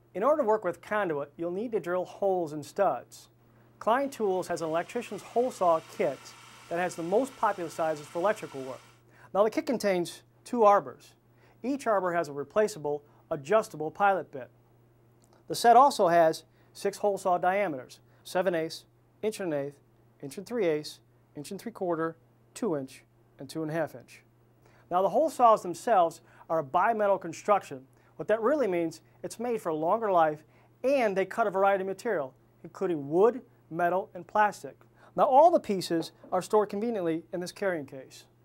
In order to work with conduit, you'll need to drill holes in studs. Klein Tools has an electrician's hole saw kit that has the most popular sizes for electrical work. Now the kit contains 2 arbors. Each arbor has a replaceable, adjustable pilot bit. The set also has 6 hole saw diameters, 7/8, 1 1/8, 1 3/8, 1 3/4, 2 inch, and 2.5 inch. Now the hole saws themselves are a bimetal construction. What that really means, it's made for a longer life, and they cut a variety of material, including wood, metal, and plastic. Now all the pieces are stored conveniently in this carrying case.